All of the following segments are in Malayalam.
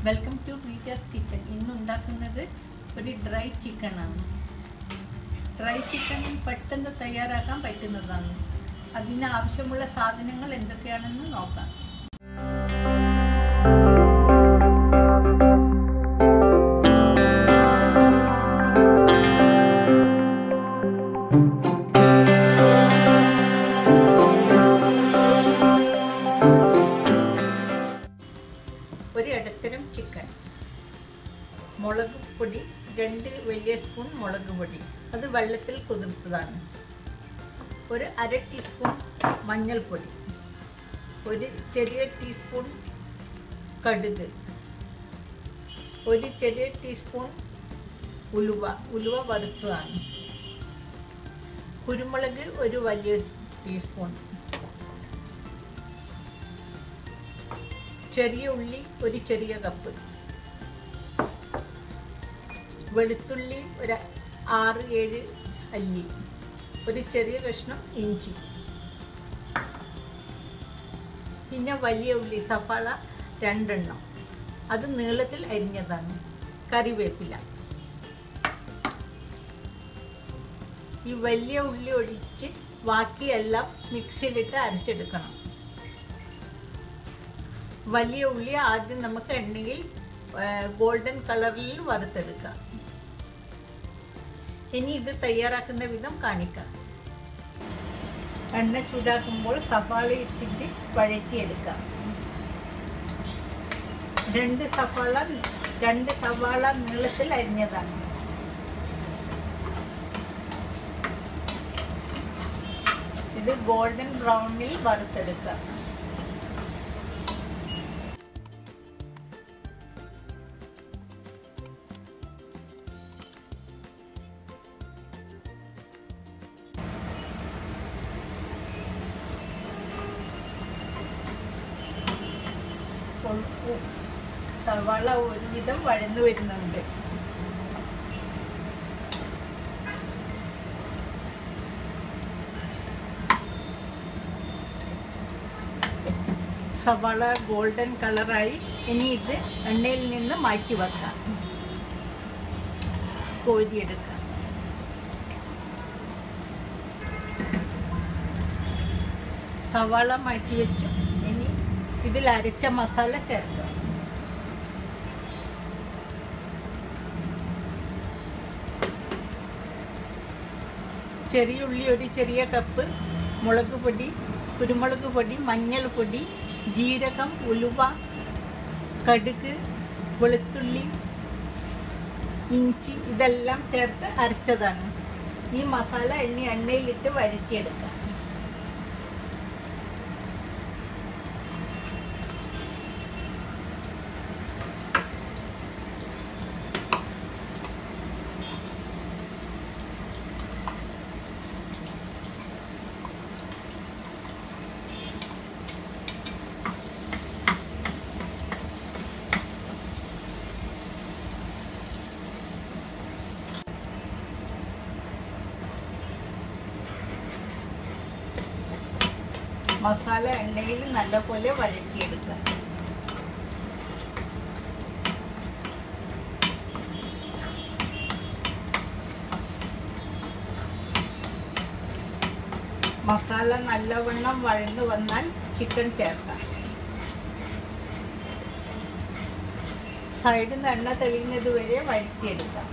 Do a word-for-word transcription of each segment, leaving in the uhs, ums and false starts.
Welcome to Reeja's kitchen. ഇന്ന് ഉണ്ടാക്കുന്നത് ഒരു ഡ്രൈ ചിക്കൻ ആണ്. ഡ്രൈ ചിക്കൻ പെട്ടെന്ന് തയ്യാറാക്കാൻ പറ്റുന്നതാണ്. അതിന് ആവശ്യമുള്ള സാധനങ്ങൾ എന്തൊക്കെയാണെന്ന് നോക്കാം. ഒരു ഇടത്തരം ചിക്കൻ, മുളക് പൊടി രണ്ട് വലിയ സ്പൂൺ മുളക് പൊടി, അത് വെള്ളത്തിൽ കുതിർത്തതാണ്. ഒരു അര ടീസ്പൂൺ മഞ്ഞൾപ്പൊടി, ഒരു ചെറിയ ടീസ്പൂൺ കടുക്, ഒരു ചെറിയ ടീസ്പൂൺ ഉലുവ ഉലുവ വറുത്തതാണ്. കുരുമുളക് ഒരു വലിയ ടീസ്പൂൺ, ചെറിയ ഉള്ളി ഒരു ചെറിയ കപ്പ്, വെളുത്തുള്ളി ഒരു ആറ് ഏഴ് അല്ലി, ഒരു ചെറിയ കഷ്ണം ഇഞ്ചി, പിന്നെ വലിയ ഉള്ളി സവാള രണ്ടെണ്ണം, അത് നീളത്തിൽ അരിഞ്ഞതാണ്. കറിവേപ്പില. ഈ വലിയ ഉള്ളി ഒഴിച്ച് ബാക്കിയെല്ലാം മിക്സിയിലിട്ട് അരച്ചെടുക്കണം. വലിയ ഉള്ളി ആദ്യം നമുക്ക് എണ്ണയിൽ ഗോൾഡൻ കളറിൽ വറുത്തെടുക്കാം. ഇനി ഇത് തയ്യാറാക്കുന്ന വിധം കാണിക്കാം. എണ്ണ ചൂടാക്കുമ്പോൾ സവാള ഇട്ടിട്ട് വഴറ്റിയെടുക്കാം. രണ്ട് സവാള രണ്ട് സവാള നീളത്തിൽ അരിഞ്ഞതാണ്. ഇത് ഗോൾഡൻ ബ്രൗണിൽ വറുത്തെടുക്കാം. സവാള ഒരുവിധം വഴന്നു വരുന്നുണ്ട്. സവാള ഗോൾഡൻ കളറായി. ഇനി ഇത് എണ്ണയിൽ നിന്ന് മാറ്റി വെക്കാം, കോരിയെടുക്കാം. സവാള മാറ്റി വെച്ചു. ഇനി ഇതിൽ അരച്ച മസാല ചേർക്കാം. ചെറിയ ഉള്ളി ഒരു ചെറിയ കപ്പ്, മുളക് പൊടി, കുരുമുളക് പൊടി, മഞ്ഞൾ പൊടി, ജീരകം, ഉലുവ, കടുക്, വെളുത്തുള്ളി, ഇഞ്ചി, ഇതെല്ലാം ചേർത്ത് അരച്ചതാണ്. ഈ മസാല ഇനി എണ്ണയിലിട്ട് വഴറ്റിയെടുക്കാം. മസാല എണ്ണയിൽ നല്ലപോലെ വഴറ്റിയെടുക്കുക. മസാല നല്ലവണ്ണം വഴന്നു വന്നാൽ ചിക്കൻ ചേർക്കാം. സൈഡിൽ നിന്ന് എണ്ണ തെളിയുന്നത് വരെ വഴറ്റിയെടുക്കാം.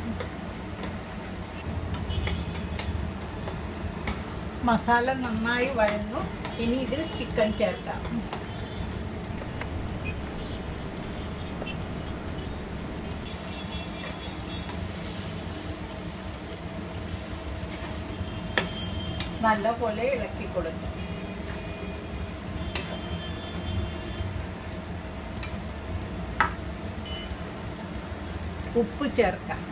മസാല നന്നായി വഴന്നു. ഇനി ഇതിൽ ചിക്കൻ ചേർക്കാം. നല്ലപോലെ ഇളക്കി കൊടുക്കാം. ഉപ്പ് ചേർക്കാം.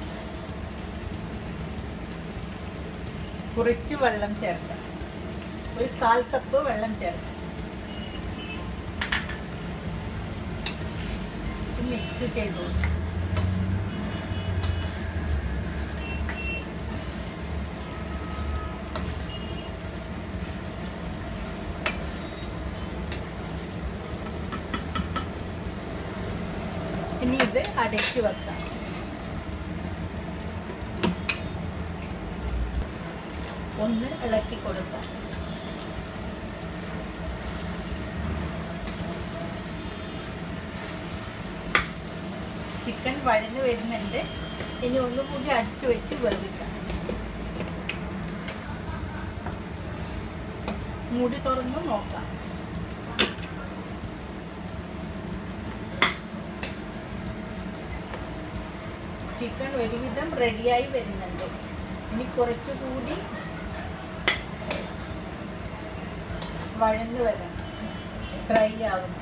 കുറച്ച് വെള്ളം ചേർക്കാം. ഒരു കാൽ കപ്പ് വെള്ളം ചേർക്കാം. മിക്സ് ചെയ്തു. ഇനി ഇത് അടച്ചു വെക്കാം. ഒന്ന് ഇളക്കി കൊടുക്കാം. ചിക്കൻ വഴഞ്ഞു വരുന്നുണ്ട്. ഇനി ഒന്നും കൂടി അടിച്ചു വെച്ച് വേവിക്കാം. മൂടി തുറന്ന് നോക്കാം. ചിക്കൻ ഒരുവിധം റെഡിയായി വരുന്നുണ്ട്. ഇനി കുറച്ചുകൂടി വഴന്നു വരണം, ഡ്രൈ ആവണം.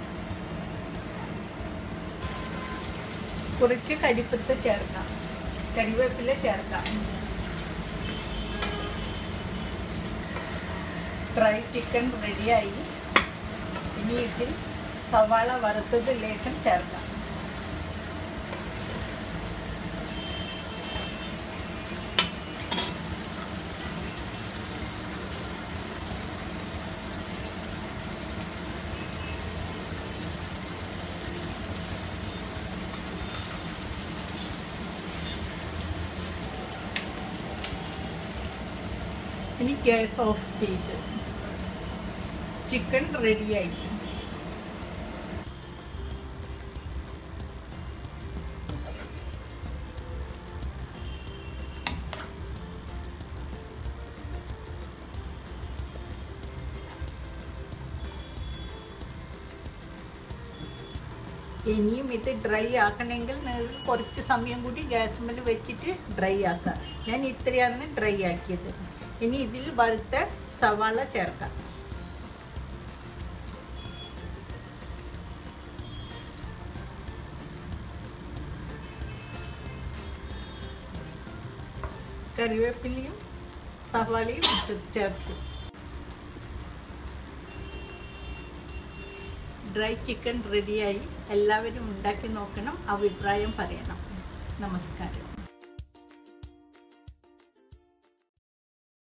കുറച്ച് കരിപ്പത്ത് ചേർക്കാം, കരിവേപ്പില ചേർക്കാം. ഡ്രൈ ചിക്കൻ റെഡിയായി. ഇനി ഇതിൽ സവാള വറുത്തത് ലേശം ചേർക്കാം. ഇനി ഗ്യാസ് ഓഫ് ചെയ്ത് ചിക്കൻ റെഡിയായി. ഇനിയും ഇത് ഡ്രൈ ആക്കണമെങ്കിൽ നിങ്ങൾക്ക് കുറച്ച് സമയം കൂടി ഗ്യാസ്മേൽ വെച്ചിട്ട് ഡ്രൈ ആക്കാം. ഞാൻ ഇത്രയാണ് ഡ്രൈ ആക്കിയത്. ഇനി ഇതിൽ വറുത്ത സവാള ചേർക്കാം. കറിവേപ്പിലയും സവാളയും ചേർത്ത്. ഡ്രൈ ചിക്കൻ റെഡിയായി. എല്ലാവരും ഉണ്ടാക്കി നോക്കണം, അഭിപ്രായം പറയണം. നമസ്കാരം.